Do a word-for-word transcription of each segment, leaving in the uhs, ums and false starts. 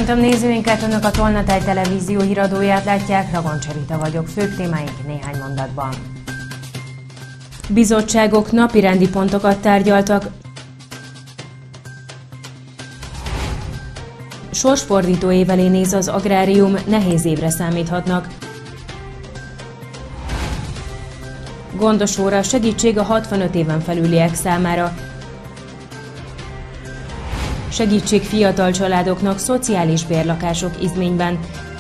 Köszöntöm nézőinket, Önök a Tolnatáj televízió híradóját látják, Ragoncs Rita vagyok, főbb témáink néhány mondatban. Bizottságok napirendi pontokat tárgyaltak, sorsfordító év elé néz az agrárium, nehéz évre számíthatnak. Gondosóra segítség a hatvanöt éven felüliek számára. Segítség fiatal családoknak szociális bérlakások Izményben.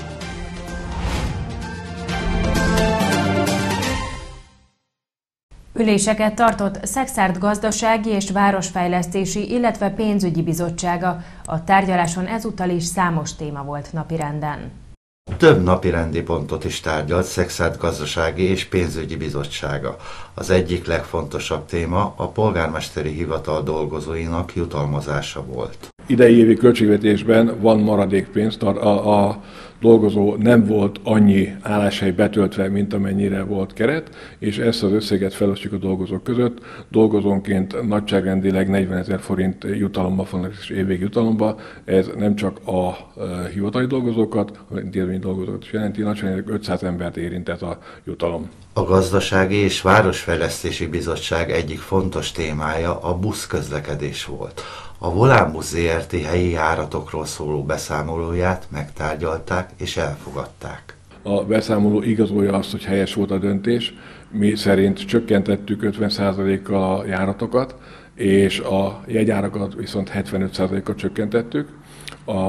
Üléseket tartott Szekszárd Gazdasági és Városfejlesztési, illetve Pénzügyi Bizottsága. A tárgyaláson ezúttal is számos téma volt napirenden. Több napirendi pontot is tárgyalt Szekszárd Gazdasági és Pénzügyi Bizottsága. Az egyik legfontosabb téma a polgármesteri hivatal dolgozóinak jutalmazása volt. Idei évi költségvetésben van maradékpénz, a, a dolgozó nem volt annyi álláshely betöltve, mint amennyire volt keret, és ezt az összeget felosztjuk a dolgozók között. Dolgozónként nagyságrendileg negyvenezer forint jutalomba fognak, és évvégi jutalomba. Ez nem csak a hivatali dolgozókat, hanem intézményi dolgozókat is jelenti, nagyságrendileg ötszáz embert érint ez a jutalom. A Gazdasági és Városfejlesztési Bizottság egyik fontos témája a buszközlekedés volt. A Volánbusz zé er té helyi járatokról szóló beszámolóját megtárgyalták és elfogadták. A beszámoló igazolja azt, hogy helyes volt a döntés. Mi szerint csökkentettük ötven százalékkal a járatokat, és a jegyárakat viszont hetvenöt százalékkal csökkentettük. A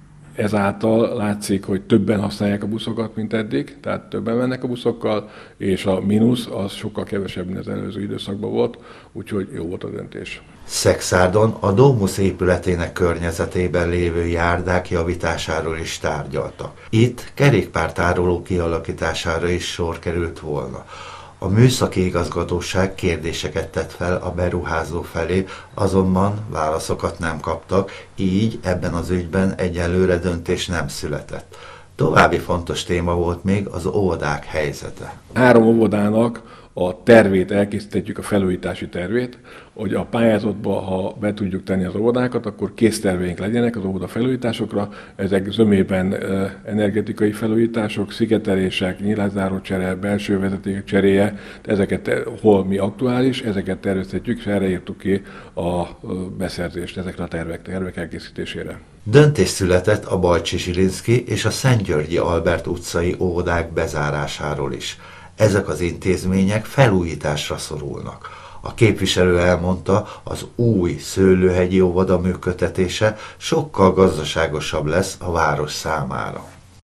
Ezáltal látszik, hogy többen használják a buszokat, mint eddig, tehát többen mennek a buszokkal, és a mínusz az sokkal kevesebb, mint az előző időszakban volt, úgyhogy jó volt a döntés. Szekszárdon a Domus épületének környezetében lévő járdák javításáról is tárgyaltak. Itt kerékpártároló kialakítására is sor került volna. A műszaki igazgatóság kérdéseket tett fel a beruházó felé, azonban válaszokat nem kaptak, így ebben az ügyben egyelőre döntés nem született. További fontos téma volt még az óvodák helyzete. Három óvodának a tervét elkészítettük, a felújítási tervét, hogy a pályázatba, ha be tudjuk tenni az óvodákat, akkor készterveink legyenek az óvoda felújításokra. Ezek zömében energetikai felújítások, szigetelések, nyilászárócsere, belső vezetékek cseréje, ezeket hol mi aktuális, ezeket tervezhetjük, és erre írtuk ki a beszerzést ezekre a tervek, tervek elkészítésére. Döntés született a Balcsi-Zsilinszky és a Szentgyörgyi Albert utcai óvodák bezárásáról is. Ezek az intézmények felújításra szorulnak. A képviselő elmondta, az új Szőlőhegyi óvoda működtetése sokkal gazdaságosabb lesz a város számára.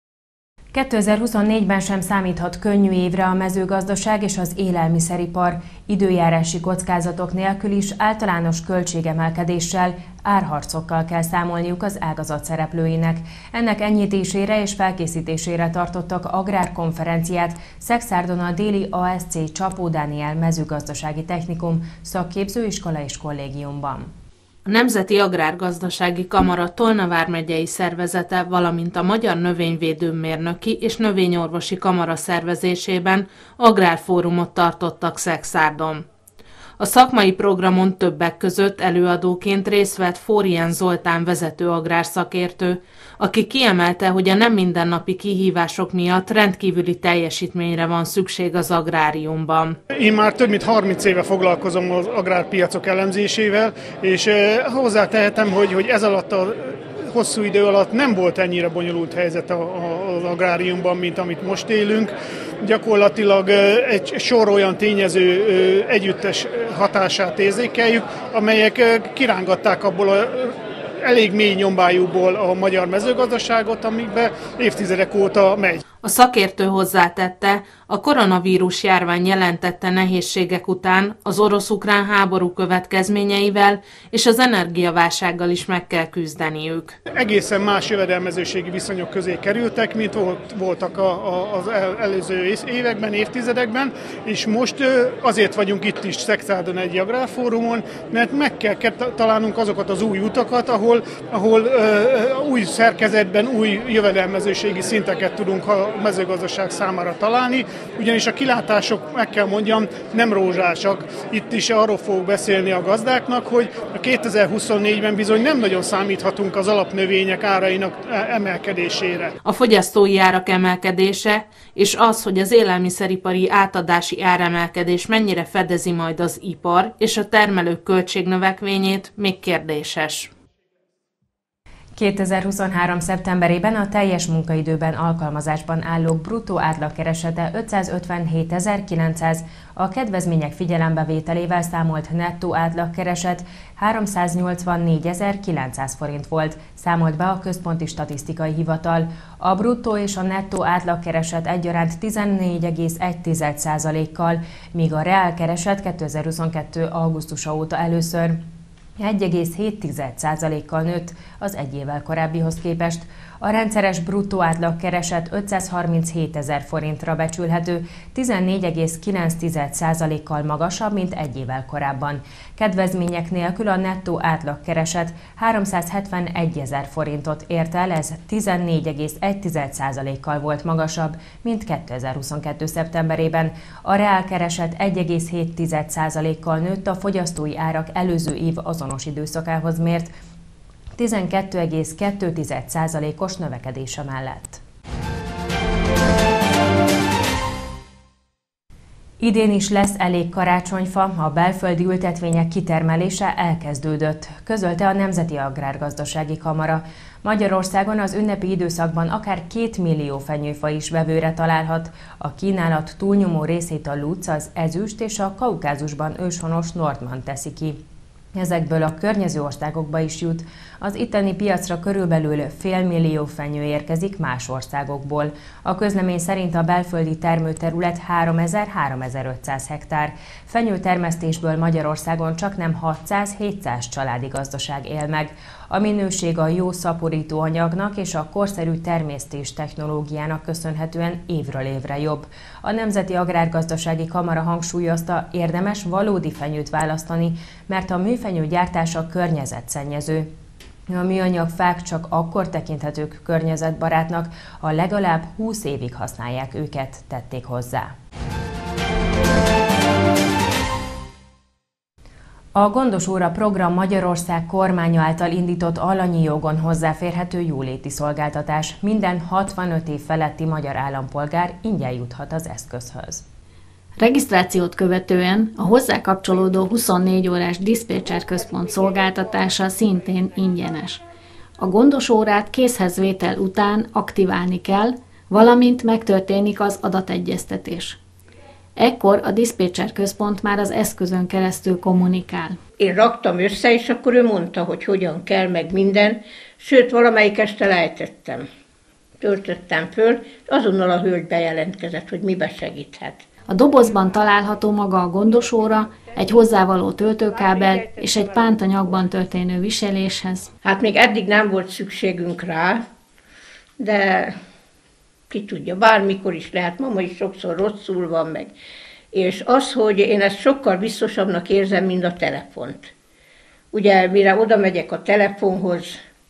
kétezer-huszonnégyben sem számíthat könnyű évre a mezőgazdaság és az élelmiszeripar, időjárási kockázatok nélkül is általános költségemelkedéssel, árharcokkal kell számolniuk az ágazat szereplőinek. Ennek enyhítésére és felkészítésére tartottak agrárkonferenciát Szekszárdon a déli á es cé Csapó Dániel mezőgazdasági technikum szakképzőiskola és kollégiumban. A Nemzeti Agrárgazdasági Kamara Tolna vármegyei szervezete, valamint a Magyar Növényvédőmérnöki és Növényorvosi Kamara szervezésében agrárfórumot tartottak Szekszárdon. A szakmai programon többek között előadóként részt vett Fórián Zoltán vezető agrárszakértő, aki kiemelte, hogy a nem mindennapi kihívások miatt rendkívüli teljesítményre van szükség az agráriumban. Én már több mint harminc éve foglalkozom az agrárpiacok elemzésével, és hozzátehetem, hogy, hogy ez alatt a hosszú idő alatt nem volt ennyire bonyolult helyzet az agráriumban, mint amit most élünk. Gyakorlatilag egy sor olyan tényező együttes hatását érzékeljük, amelyek kirángatták abból a elég mély nyombájúból a magyar mezőgazdaságot, amikbe évtizedek óta megy. A szakértő hozzátette, a koronavírus járvány jelentette nehézségek után az orosz-ukrán háború következményeivel és az energiaválsággal is meg kell küzdeniük. Egészen más jövedelmezőségi viszonyok közé kerültek, mint voltak az előző években, évtizedekben, és most azért vagyunk itt is Szekszárdon egy agrárfórumon, mert meg kell találnunk azokat az új utakat, ahol, ahol új szerkezetben új jövedelmezőségi szinteket tudunk mezőgazdaság számára találni, ugyanis a kilátások, meg kell mondjam, nem rózsásak. Itt is arról fogok beszélni a gazdáknak, hogy a kétezer-huszonnégyben bizony nem nagyon számíthatunk az alapnövények árainak emelkedésére. A fogyasztói árak emelkedése és az, hogy az élelmiszeripari átadási áremelkedés mennyire fedezi majd az ipar és a termelők költségnövekvényét, még kérdéses. kétezer-huszonhárom. szeptemberében a teljes munkaidőben alkalmazásban állók bruttó átlagkeresete ötszázötvenhétezer-kilencszáz, a kedvezmények figyelembevételével számolt nettó átlagkereset háromszáznyolcvannégyezer-kilencszáz forint volt, számolt be a Központi Statisztikai Hivatal. A bruttó és a nettó átlagkereset egyaránt tizennégy egész egy százalékkal, míg a reálkereset kétezer-huszonkettő. augusztusa óta először egy egész hét százalékkal nőtt az egy évvel korábbihoz képest. A rendszeres bruttó átlagkereset ötszázharminchétezer forintra becsülhető, tizennégy egész kilenc százalékkal magasabb, mint egy évvel korábban. Kedvezmények nélkül a nettó átlagkereset háromszázhetvenegyezer forintot ért el, ez tizennégy egész egy százalékkal volt magasabb, mint kétezer-huszonkettő. szeptemberében. A reálkereset egy egész hét százalékkal nőtt a fogyasztói árak előző év azonos időszakához mért, tizenkét egész kettő százalékos növekedése mellett. Idén is lesz elég karácsonyfa, a belföldi ültetvények kitermelése elkezdődött, közölte a Nemzeti Agrárgazdasági Kamara. Magyarországon az ünnepi időszakban akár két millió fenyőfa is vevőre találhat. A kínálat túlnyomó részét a Lutz, az ezüst és a Kaukázusban őshonos Nordmann teszi ki. Ezekből a környező országokba is jut. Az itteni piacra körülbelül félmillió fenyő érkezik más országokból. A közlemény szerint a belföldi termőterület háromezer-háromezer-ötszáz hektár. Fenyőtermesztésből Magyarországon csaknem hatszáz-hétszáz családi gazdaság él meg. A minőség a jó szaporító anyagnak és a korszerű termesztés technológiának köszönhetően évről évre jobb. A Nemzeti Agrárgazdasági Kamara hangsúlyozta, érdemes valódi fenyőt választani, mert a műfenyő gyártása környezetszennyező. A műanyag fák csak akkor tekinthetők környezetbarátnak, ha legalább húsz évig használják őket, tették hozzá. A Gondos óra program Magyarország kormánya által indított alanyi jogon hozzáférhető jóléti szolgáltatás. Minden hatvanöt év feletti magyar állampolgár ingyen juthat az eszközhöz. Regisztrációt követően a hozzá kapcsolódó huszonnégy órás diszpécser központ szolgáltatása szintén ingyenes. A gondos órát készhezvétel után aktiválni kell, valamint megtörténik az adategyeztetés. Ekkor a diszpécser központ már az eszközön keresztül kommunikál. Én raktam össze, és akkor ő mondta, hogy hogyan kell, meg minden, sőt, valamelyik este lejtettem. Töltöttem föl, azonnal a hölgy bejelentkezett, hogy mibe segíthet. A dobozban található maga a gondos óra, egy hozzávaló töltőkábel és egy pántanyagban történő viseléshez. Hát még eddig nem volt szükségünk rá, de ki tudja, bármikor is lehet, mama is sokszor rosszul van meg. És az, hogy én ezt sokkal biztosabbnak érzem, mint a telefont. Ugye, mire oda megyek a telefonhoz,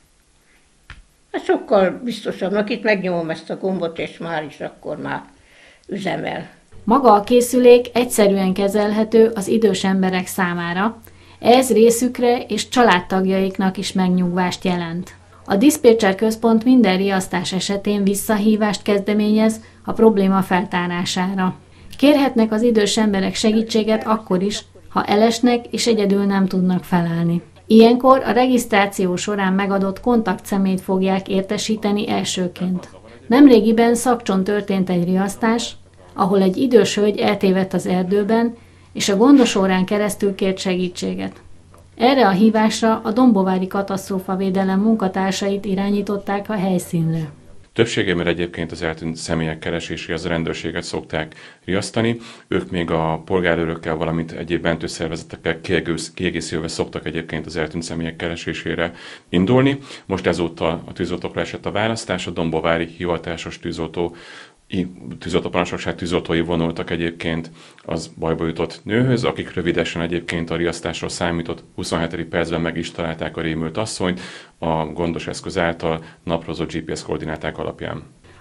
hát sokkal biztosabbnak, itt megnyomom ezt a gombot, és már is akkor már üzemel. Maga a készülék egyszerűen kezelhető az idős emberek számára, ez részükre és családtagjaiknak is megnyugvást jelent. A diszpécser központ minden riasztás esetén visszahívást kezdeményez a probléma feltárására. Kérhetnek az idős emberek segítséget akkor is, ha elesnek és egyedül nem tudnak felállni. Ilyenkor a regisztráció során megadott kontaktszemélyt fogják értesíteni elsőként. Nemrégiben Szakcson történt egy riasztás, ahol egy idős hölgy eltévedt az erdőben, és a gondos órán keresztül kért segítséget. Erre a hívásra a dombovári katasztrófavédelem munkatársait irányították a helyszínre. Többségében egyébként az eltűnt személyek kereséséhez a rendőrséget szokták riasztani. Ők még a polgárőrökkel, valamint egyéb mentőszervezetekkel kiegészülve szoktak egyébként az eltűnt személyek keresésére indulni. Most ezúttal a tűzoltókra esett a választás, a dombovári hivatásos tűzoltó tűzoltóparancsnokság tűzoltói vonultak egyébként az bajba jutott nőhöz, akik rövidesen egyébként a riasztásról számított huszonhetedik percben meg is találták a rémült asszonyt a gondos eszköz által naprozott gé pé es koordináták alapján.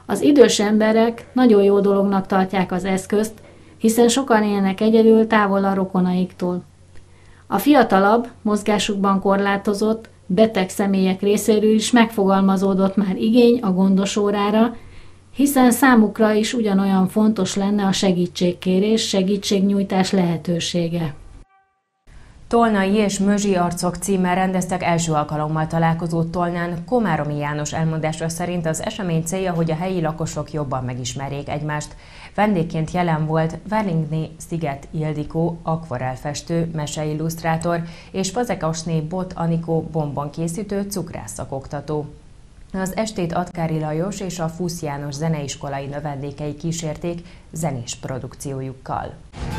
Az idős emberek nagyon jó dolognak tartják az eszközt, hiszen sokan élnek egyedül távol a rokonaiktól. A fiatalabb, mozgásukban korlátozott, beteg személyek részéről is megfogalmazódott már igény a gondosórára, hiszen számukra is ugyanolyan fontos lenne a segítségkérés, segítségnyújtás lehetősége. Tolnai és Mözsi arcok címmel rendeztek első alkalommal találkozót Tolnán. Komáromi János elmondása szerint az esemény célja, hogy a helyi lakosok jobban megismerjék egymást. Vendégként jelen volt Várlingné Sziget Ildikó, akvarelfestő, meseillusztrátor és Fazekasné Bot Anikó bombonkészítő, cukrásszakoktató. Az estét Atkári Lajos és a Fusz János zeneiskolai növendékei kísérték zenés produkciójukkal.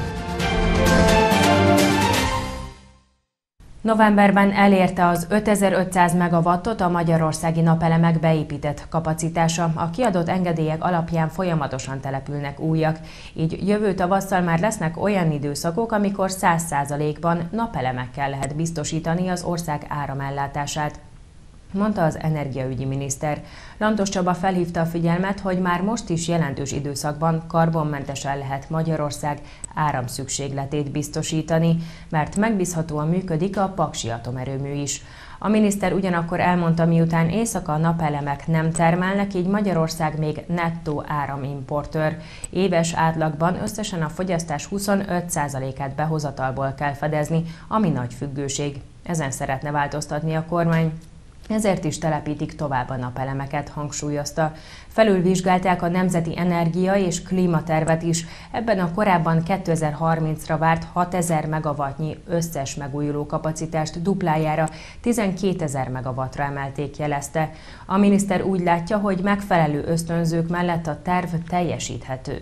Novemberben elérte az ötezer-ötszáz megawattot a magyarországi napelemek beépített kapacitása. A kiadott engedélyek alapján folyamatosan települnek újak, így jövő tavasszal már lesznek olyan időszakok, amikor száz százalékban napelemekkel lehet biztosítani az ország áramellátását, mondta az energiaügyi miniszter. Lantos Csaba felhívta a figyelmet, hogy már most is jelentős időszakban karbonmentesen lehet Magyarország áramszükségletét biztosítani, mert megbízhatóan működik a Paksi atomerőmű is. A miniszter ugyanakkor elmondta, miután éjszaka a napelemek nem termelnek, így Magyarország még nettó áramimportőr. Éves átlagban összesen a fogyasztás huszonöt százalékát behozatalból kell fedezni, ami nagy függőség. Ezen szeretne változtatni a kormány. Ezért is telepítik tovább a napelemeket, hangsúlyozta. Felülvizsgálták a Nemzeti Energia és Klímatervet is. Ebben a korábban kétezer-harmincra várt hatezer megawattnyi összes megújuló kapacitást duplájára, tizenkétezer megawattra emelték, jelezte. A miniszter úgy látja, hogy megfelelő ösztönzők mellett a terv teljesíthető.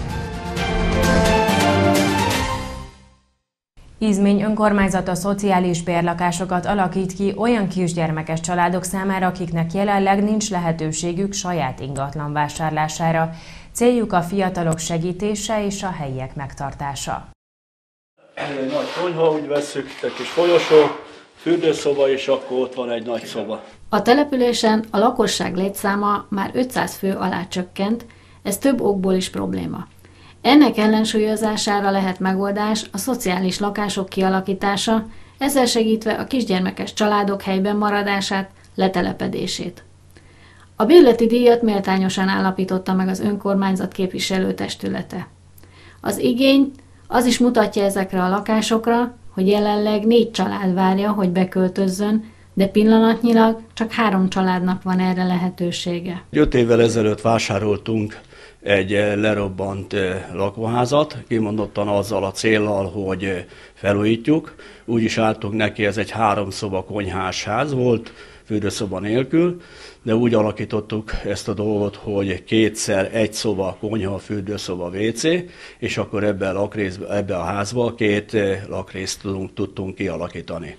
Izmény önkormányzata szociális bérlakásokat alakít ki olyan kisgyermekes családok számára, akiknek jelenleg nincs lehetőségük saját ingatlan vásárlására. Céljuk a fiatalok segítése és a helyiek megtartása. Egy nagy konyha, úgy vesszük, egy kis folyosó, fürdőszoba, és akkor ott van egy nagy szoba. A településen a lakosság létszáma már ötszáz fő alá csökkent, ez több okból is probléma. Ennek ellensúlyozására lehet megoldás a szociális lakások kialakítása, ezzel segítve a kisgyermekes családok helyben maradását, letelepedését. A bérleti díjat méltányosan állapította meg az önkormányzat képviselőtestülete. Az igény az is mutatja ezekre a lakásokra, hogy jelenleg négy család várja, hogy beköltözzön, de pillanatnyilag csak három családnak van erre lehetősége. Öt évvel ezelőtt vásároltunk egy lerobbant lakóházat, kimondottan azzal a céllal, hogy felújítjuk. Úgy is álltunk neki, ez egy háromszoba konyhás ház volt, fürdőszoba nélkül, de úgy alakítottuk ezt a dolgot, hogy kétszer egy szoba, konyha, fürdőszoba, vé cé, és akkor ebbe a, lakrész, ebbe a házba két lakrészt tudunk, tudtunk kialakítani.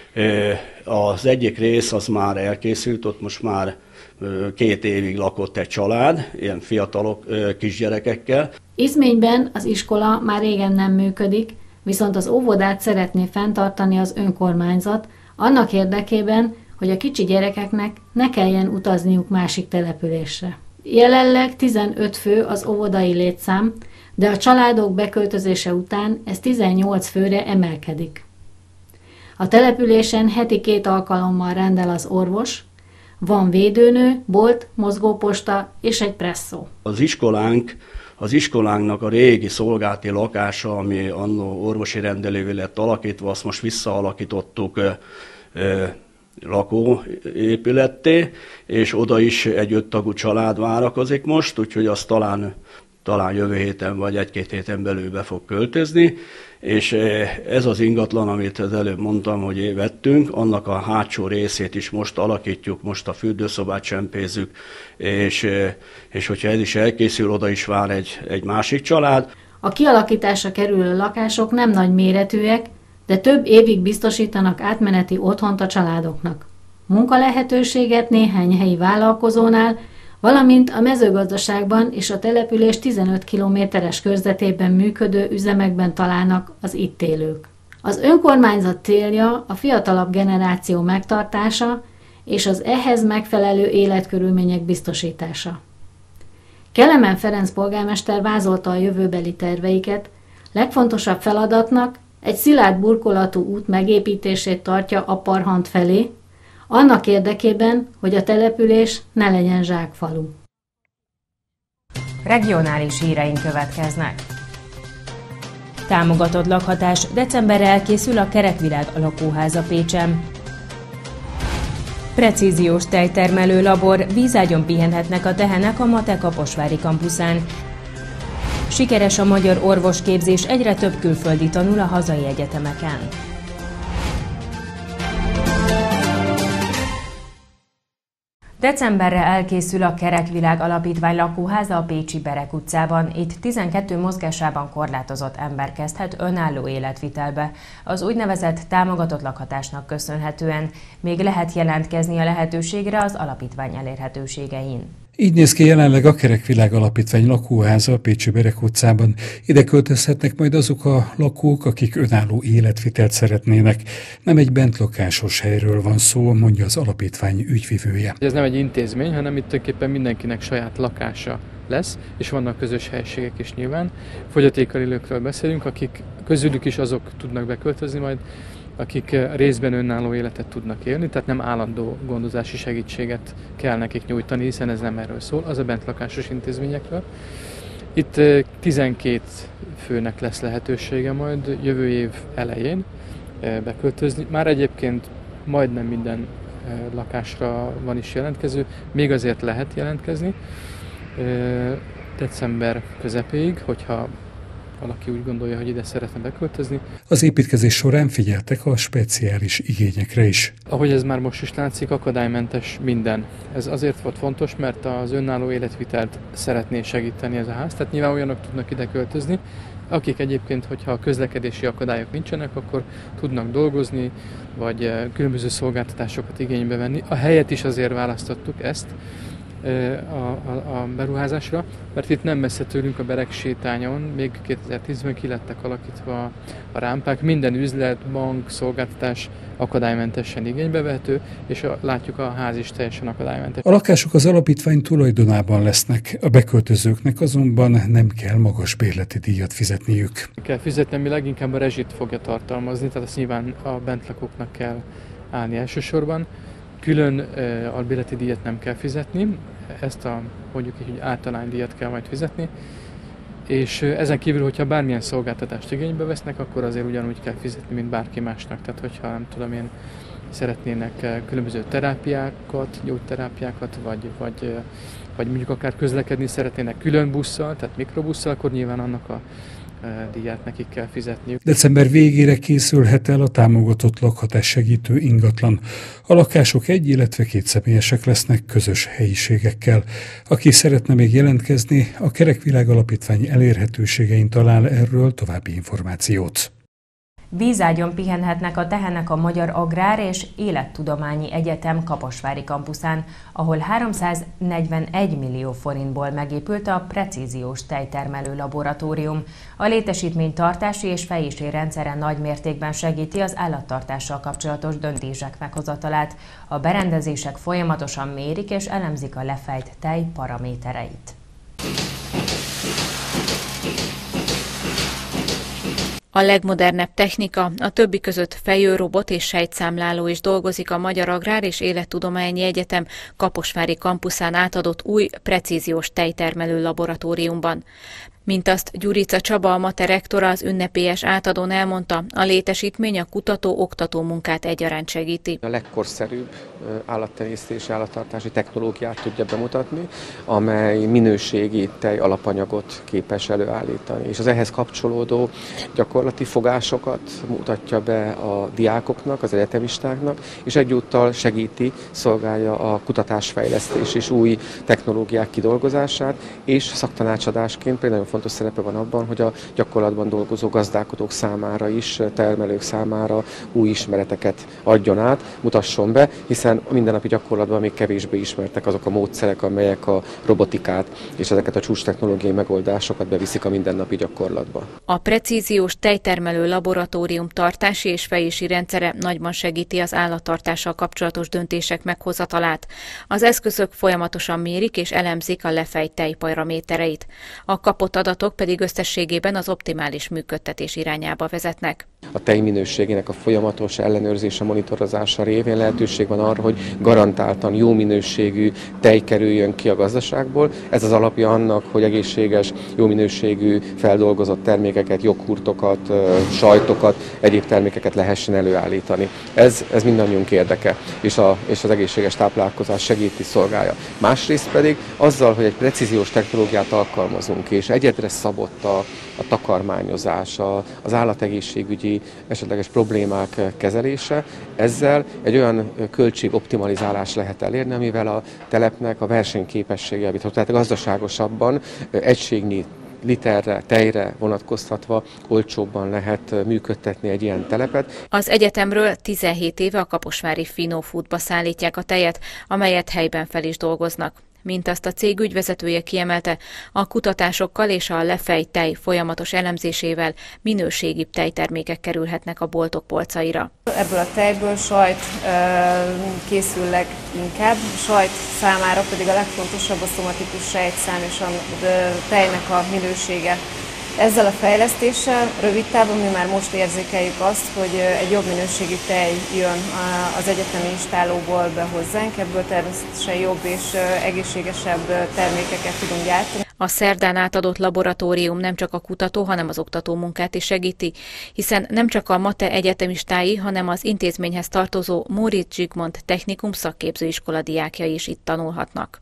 Az egyik rész az már elkészült, ott most már két évig lakott egy család, ilyen fiatalok, kisgyerekekkel. Izményben az iskola már régen nem működik, viszont az óvodát szeretné fenntartani az önkormányzat, annak érdekében, hogy a kicsi gyerekeknek ne kelljen utazniuk másik településre. Jelenleg tizenöt fő az óvodai létszám, de a családok beköltözése után ez tizennyolc főre emelkedik. A településen heti két alkalommal rendel az orvos, van védőnő, bolt, mozgóposta és egy presszó. Az iskolánk, az iskolánknak a régi szolgálati lakása, ami annó orvosi rendelővé lett alakítva, azt most visszaalakítottuk ö, ö, lakóépületté, és oda is egy öttagú család várakozik most, úgyhogy az talán, talán jövő héten vagy egy-két héten belül be fog költözni, és ez az ingatlan, amit az előbb mondtam, hogy vettünk, annak a hátsó részét is most alakítjuk, most a fürdőszobát csempézzük, és, és hogyha ez is elkészül, oda is vár egy, egy másik család. A kialakításra kerülő lakások nem nagy méretűek, de több évig biztosítanak átmeneti otthont a családoknak. Munkalehetőséget néhány helyi vállalkozónál, valamint a mezőgazdaságban és a település tizenöt kilométeres körzetében működő üzemekben találnak az itt élők. Az önkormányzat célja a fiatalabb generáció megtartása és az ehhez megfelelő életkörülmények biztosítása. Kelemen Ferenc polgármester vázolta a jövőbeli terveiket, legfontosabb feladatnak egy szilárd burkolatú út megépítését tartja a Parhant felé, annak érdekében, hogy a település ne legyen zsákfalu. Regionális híreink következnek. Támogatott lakhatás, decemberre elkészül a Kerekvilág lakóháza Pécsen. Precíziós tejtermelő labor, vízágyon pihenhetnek a tehenek a MATE kaposvári kampuszán. Sikeres a magyar orvosképzés, egyre több külföldi tanul a hazai egyetemeken. Decemberre elkészül a Kerekvilág Alapítvány lakóháza a pécsi Berek utcában. Itt tizenkettő mozgásában korlátozott ember kezdhet önálló életvitelbe. Az úgynevezett támogatott lakhatásnak köszönhetően még lehet jelentkezni a lehetőségre az alapítvány elérhetőségein. Így néz ki jelenleg a Kerekvilág Alapítvány lakóháza a pécsi Berek utcában. Ide költözhetnek majd azok a lakók, akik önálló életvitelt szeretnének. Nem egy bentlakásos helyről van szó, mondja az alapítvány ügyvivője. Ez nem egy intézmény, hanem itt tulajdonképpen mindenkinek saját lakása lesz, és vannak közös helyiségek is nyilván. Fogyatékkal élőkről beszélünk, akik közülük is azok tudnak beköltözni majd, akik részben önálló életet tudnak élni, tehát nem állandó gondozási segítséget kell nekik nyújtani, hiszen ez nem erről szól, az a bentlakásos intézményekről. Itt tizenkét főnek lesz lehetősége majd jövő év elején beköltözni. Már egyébként majdnem minden lakásra van is jelentkező, még azért lehet jelentkezni december közepéig, hogyha valaki úgy gondolja, hogy ide szeretne beköltözni. Az építkezés során figyeltek a speciális igényekre is. Ahogy ez már most is látszik, akadálymentes minden. Ez azért volt fontos, mert az önálló életvitelt szeretné segíteni ez a ház, tehát nyilván olyanok tudnak ide költözni, akik egyébként, hogyha a közlekedési akadályok nincsenek, akkor tudnak dolgozni, vagy különböző szolgáltatásokat igénybe venni. A helyet is azért választottuk ezt, A, a, a beruházásra, mert itt nem messze tőlünk a Berek sétányon, még kétezer-tízben ki lettek alakítva a rámpák, minden üzlet, bank, szolgáltatás akadálymentesen igénybe vehető, és a, látjuk, a ház is teljesen akadálymentes. A lakások az alapítvány tulajdonában lesznek, a beköltözőknek azonban nem kell magas bérleti díjat fizetniük. Kell fizetni, ami leginkább a rezsit fogja tartalmazni, tehát azt nyilván a bentlakóknak kell állni elsősorban. Külön uh, albérleti díjat nem kell fizetni, ezt a mondjuk így általánydíjat kell majd fizetni, és uh, ezen kívül, hogyha bármilyen szolgáltatást igénybe vesznek, akkor azért ugyanúgy kell fizetni, mint bárki másnak. Tehát, hogyha nem tudom én, szeretnének uh, különböző terápiákat, gyógyterápiákat, vagy, vagy, uh, vagy mondjuk akár közlekedni szeretnének külön busszal, tehát mikrobusszal, akkor nyilván annak a díját nekik kell fizetniük. December végére készülhet el a támogatott lakhatás segítő ingatlan. A lakások egy, illetve két személyesek lesznek közös helyiségekkel. Aki szeretne még jelentkezni, a Kerekvilág Alapítvány elérhetőségein talál erről további információt. Vízágyon pihenhetnek a tehenek a Magyar Agrár és Élettudományi Egyetem kaposvári kampuszán, ahol háromszáznegyvenegy millió forintból megépült a precíziós tejtermelő laboratórium. A létesítmény tartási és fejési rendszere nagy mértékben segíti az állattartással kapcsolatos döntések meghozatalát. A berendezések folyamatosan mérik és elemzik a lefejt tej paramétereit. A legmodernebb technika, a többi között fejőrobot és sejtszámláló is dolgozik a Magyar Agrár és Élettudományi Egyetem kaposvári kampuszán átadott új precíziós tejtermelő laboratóriumban. Mint azt Gyurica Csaba, a MATE rektora az ünnepélyes átadón elmondta, a létesítmény a kutató-oktató munkát egyaránt segíti. A legkorszerűbb állattenyésztési, állattartási technológiát tudja bemutatni, amely minőségi tej alapanyagot képes előállítani. És az ehhez kapcsolódó gyakorlati fogásokat mutatja be a diákoknak, az egyetemistáknak, és egyúttal segíti, szolgálja a kutatásfejlesztés és új technológiák kidolgozását, és szaktanácsadásként például fontos szerepe van abban, hogy a gyakorlatban dolgozó gazdálkodók számára is, termelők számára új ismereteket adjon át, mutasson be, hiszen a mindennapi gyakorlatban még kevésbé ismertek azok a módszerek, amelyek a robotikát és ezeket a csúcstechnológiai megoldásokat beviszik a mindennapi gyakorlatba. A precíziós tejtermelő laboratórium tartási és fejési rendszere nagyban segíti az állattartással kapcsolatos döntések meghozatalát. Az eszközök folyamatosan mérik és elemzik a lefej tejparamétereit. A kapott adatok pedig összességében az optimális működtetés irányába vezetnek. A tej minőségének a folyamatos ellenőrzése, monitorozása révén lehetőség van arra, hogy garantáltan jó minőségű tej kerüljön ki a gazdaságból. Ez az alapja annak, hogy egészséges, jó minőségű feldolgozott termékeket, joghurtokat, sajtokat, egyéb termékeket lehessen előállítani. Ez, ez mindannyiunk érdeke, és, a, és az egészséges táplálkozás segíti, szolgálja. Másrészt pedig azzal, hogy egy precíziós technológiát alkalmazunk, és egyedre szabott a, a takarmányozás, a, az állategészségügyi esetleges problémák kezelése, ezzel egy olyan költségoptimalizálás lehet elérni, amivel a telepnek a versenyképessége javítható. Tehát gazdaságosabban, egységnyi literre, tejre vonatkoztatva olcsóbban lehet működtetni egy ilyen telepet. Az egyetemről tizenhét éve a kaposvári Fino Foodba szállítják a tejet, amelyet helyben fel is dolgoznak. Mint azt a cég ügyvezetője kiemelte, a kutatásokkal és a lefej tej folyamatos elemzésével minőségibb tejtermékek kerülhetnek a boltok polcaira. Ebből a tejből sajt készül leginkább, sajt számára pedig a legfontosabb a szomatikus sejtszám és a tejnek a minősége. Ezzel a fejlesztéssel rövid távon mi már most érzékeljük azt, hogy egy jobb minőségű tej jön az egyetemi installóból be hozzánk, ebből természetesen jobb és egészségesebb termékeket tudunk gyártani. A szerdán átadott laboratórium nem csak a kutató, hanem az oktató munkát is segíti, hiszen nem csak a MATE egyetemistái, hanem az intézményhez tartozó Móricz Zsigmond Technikum szakképzőiskola diákjai is itt tanulhatnak.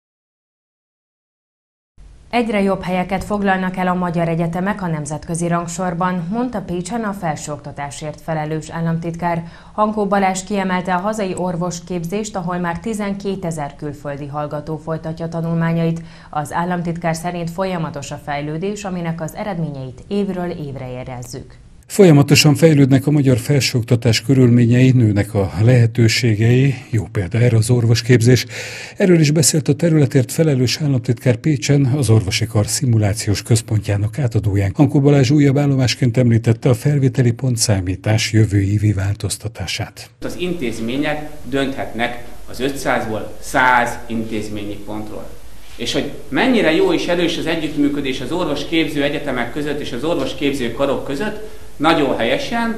Egyre jobb helyeket foglalnak el a magyar egyetemek a nemzetközi rangsorban, mondta Pécsen a felsőoktatásért felelős államtitkár. Hankó Balázs kiemelte a hazai orvosképzést, ahol már tizenkétezer külföldi hallgató folytatja tanulmányait. Az államtitkár szerint folyamatos a fejlődés, aminek az eredményeit évről évre érezzük. Folyamatosan fejlődnek a magyar felsőoktatás körülményei, nőnek a lehetőségei, jó példa erre az orvosképzés. Erről is beszélt a területért felelős államtitkár Pécsen, az orvosi kar szimulációs központjának átadóján. Hankó Balázs újabb állomásként említette a felvételi pontszámítás jövő évi változtatását. Az intézmények dönthetnek az ötszázból száz intézményi pontról. És hogy mennyire jó és erős az együttműködés az orvosképző egyetemek között és az orvosképző karok között, nagyon helyesen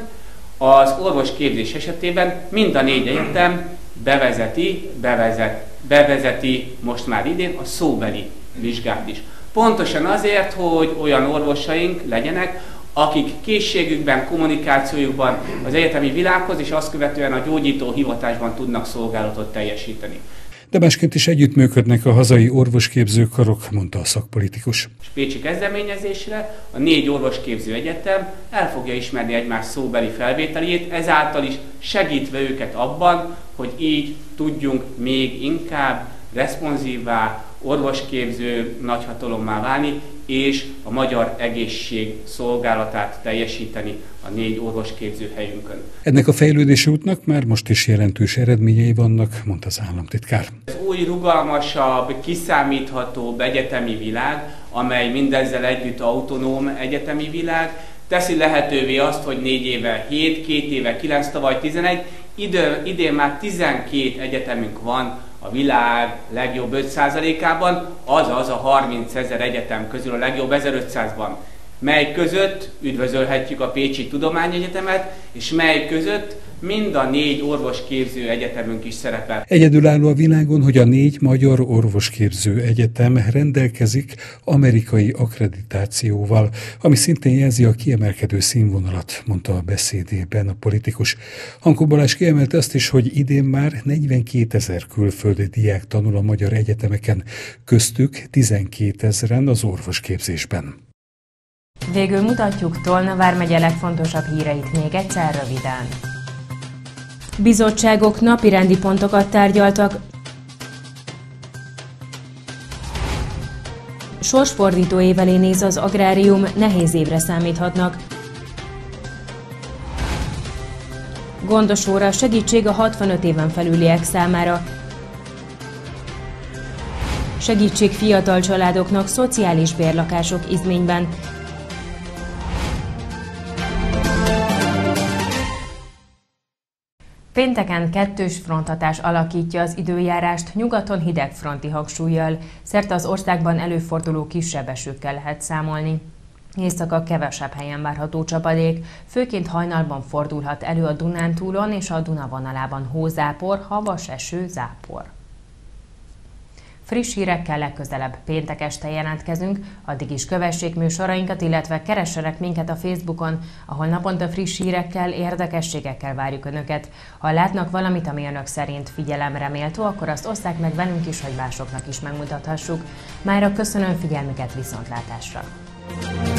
az orvosképzés esetében mind a négy egyetem bevezeti, bevezet, bevezeti most már idén a szóbeli vizsgát is. Pontosan azért, hogy olyan orvosaink legyenek, akik készségükben, kommunikációjukban az egyetemi világhoz és azt követően a gyógyító hivatásban tudnak szolgálatot teljesíteni. De másként is együttműködnek a hazai orvosképző karok, mondta a szakpolitikus. És pécsi kezdeményezésre a négy orvosképző egyetem el fogja ismerni egymás szóbeli felvételét, ezáltal is segítve őket abban, hogy így tudjunk még inkább responsívvá, orvosképző nagyhatalommá válni, és a magyar egészség szolgálatát teljesíteni a négy orvosképző helyünkön. Ennek a fejlődési útnak már most is jelentős eredményei vannak, mondta az államtitkár. Az új, rugalmasabb, kiszámíthatóbb egyetemi világ, amely mindezzel együtt autonóm egyetemi világ, teszi lehetővé azt, hogy négy éve hét, két éve kilenc, tavaly tizenegy, idő, idén már tizenkét egyetemünk van a világ legjobb öt százalékában, azaz a harmincezer egyetem közül a legjobb ezerötszázban, mely között üdvözölhetjük a Pécsi Tudományegyetemet, és mely között mind a négy orvosképző egyetemünk is szerepel. Egyedülálló a világon, hogy a négy magyar orvosképző egyetem rendelkezik amerikai akkreditációval, ami szintén jelzi a kiemelkedő színvonalat, mondta a beszédében a politikus. Hankó Balázs kiemelte azt is, hogy idén már negyvenkétezer külföldi diák tanul a magyar egyetemeken, köztük tizenkétezren az orvosképzésben. Végül mutatjuk Tolna vármegye legfontosabb híreit még egyszer röviden. Bizottságok napirendi pontokat tárgyaltak. Sorsfordító év elé néz az agrárium, nehéz évre számíthatnak. Gondos óra, segítség a hatvanöt éven felüliek számára. Segítség fiatal családoknak, szociális bérlakások Izményben. Pénteken kettős fronthatás alakítja az időjárást, nyugaton hidegfronti hangsúllyal, szerte az országban előforduló kisebb esőkkel lehet számolni. Éjszaka kevesebb helyen várható csapadék, főként hajnalban fordulhat elő a Dunántúlon és a Duna vonalában hózápor, havas eső, zápor. Friss hírekkel legközelebb péntek este jelentkezünk, addig is kövessék műsorainkat, illetve keressenek minket a Facebookon, ahol naponta friss hírekkel, érdekességekkel várjuk Önöket. Ha látnak valamit, ami Önök szerint figyelemre méltó, akkor azt osszák meg velünk is, hogy másoknak is megmutathassuk. Mára köszönöm figyelmüket, viszontlátásra!